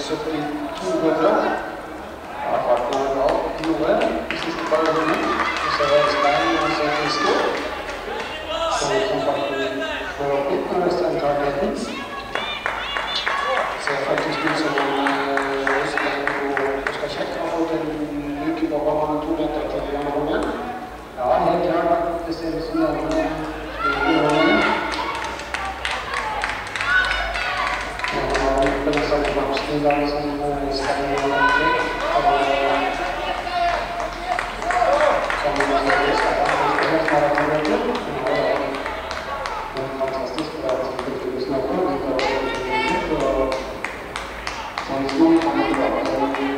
7200. Ja, farten er bra. Noe. De siste par gangene. Og så er det Stein og så Kristo. Så kan farten slå opp litt når Stein tar leden. Det ser faktisk ut som Stein og Oskar Kjekk har fått en uke på banen 2 meter til i andre gangen. Ja, helt klart. Det ser ut som det er på den samme blomsten i dag som Stein og Kjekk. Som det er maratonløpet. Det er fantastisk for at vi fikk snakke om det. Og sånn som man kommer tilbake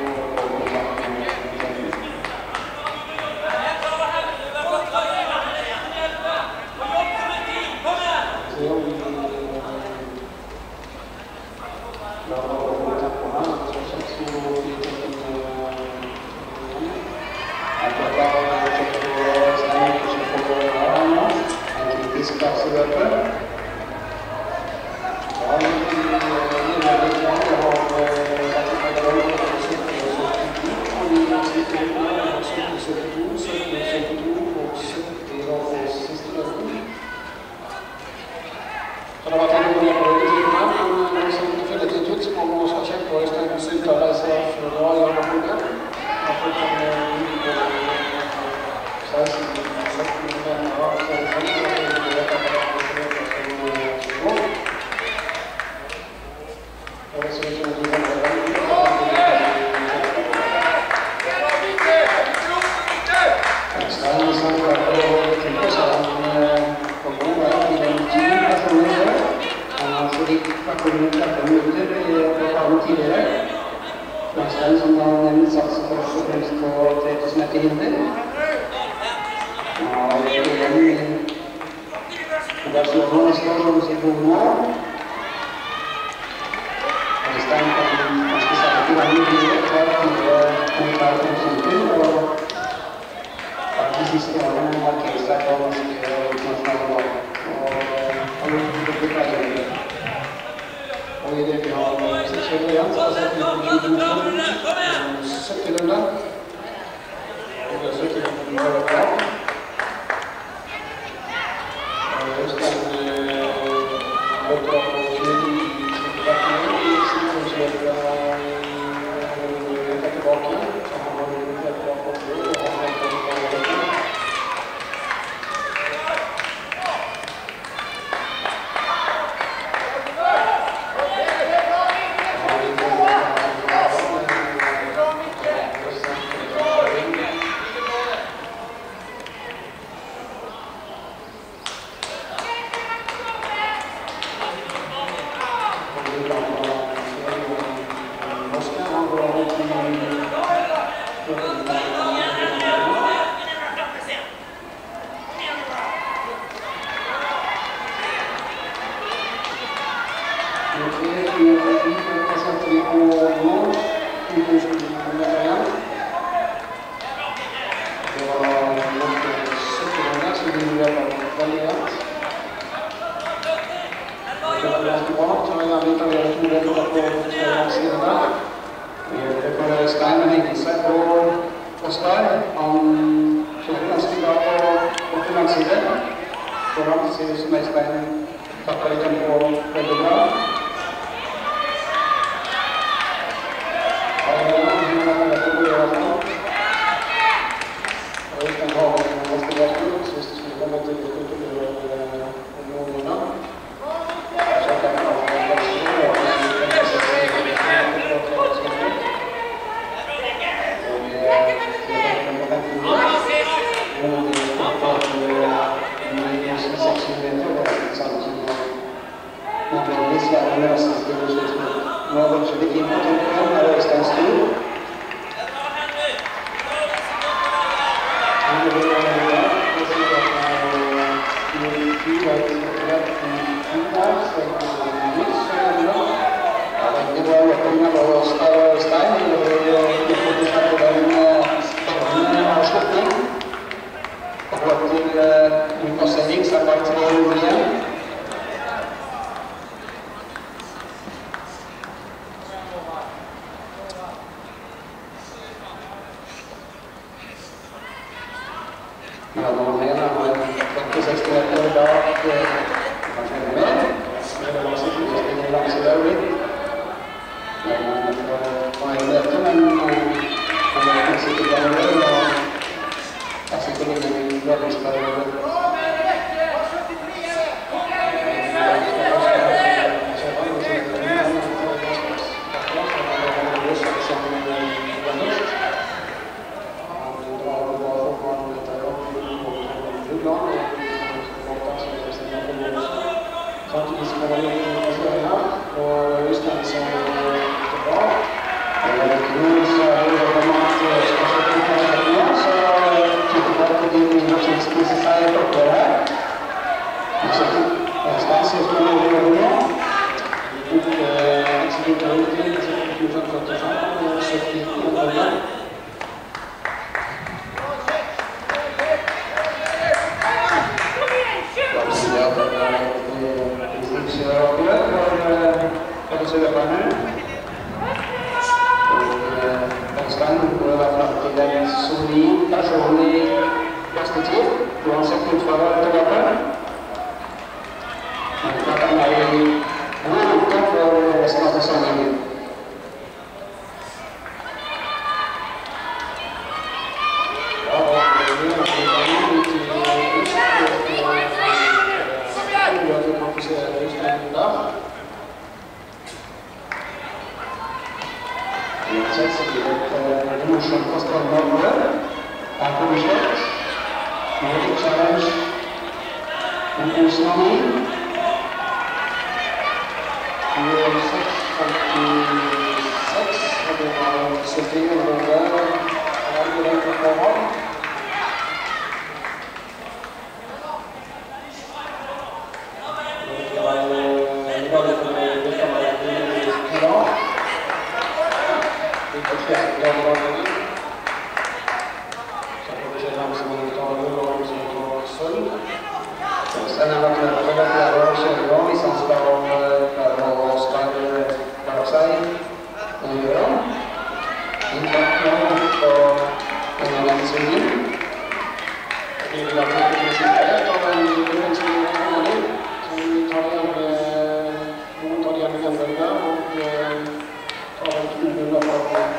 Ja, noen mener har 50-60 meter bak, kanskje enda mer. Det var sikkert ikke en langs i øyeblikk. Men på en meter, men han er sikkert gammel, og er sikkert inne i en løpningsperiode. Samtidig som det var gjort på føringa, og Øystein som er bra. Nå så er det jo at spørsmålet så tykker jeg at de vil spise seg et oppgjør her. Så Øystein sier som er over nå. Vi tok eksekut av tid, så 45 og 70 år. En solid personlig prestetid, uansett utfallet til løpet. Men klart han er i god rute for resten av sesongen. Ja, og det er jo ut i at vi kan få se Øystein der. Uansett så blir det morsomt på strandene. Her kommer slett. Nordic Challenge. En Osnami. 26, og det var 70 år der. Og det er på forhånd. Sen har vi vært flere år siden, hvis han skal klare å klare seg og gjøre. Inntatt nå på denne landsvingen. Vi vil ha til å sitte av en landsvingen kommer inn, som vi tar igjen noen av de hjemme gjennomgangene og tar en tunnel for å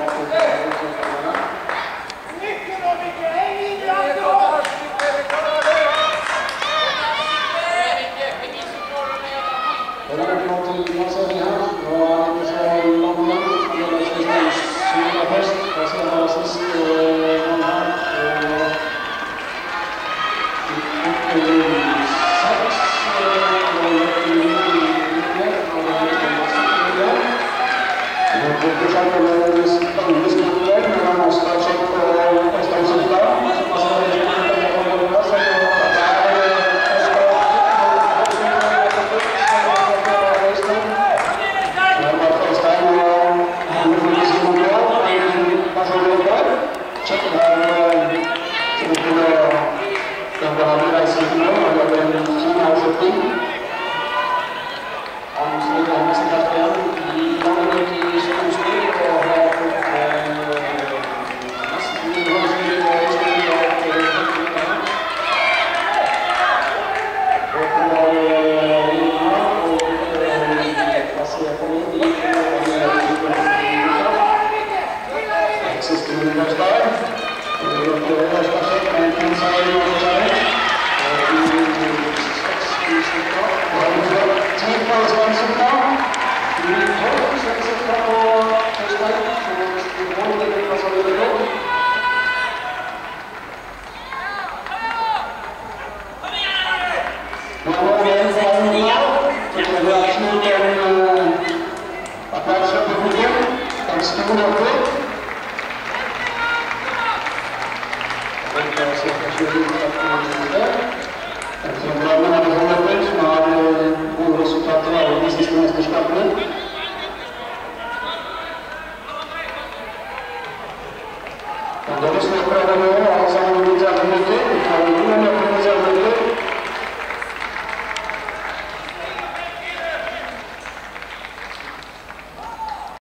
Då lyssnar jag på det nu.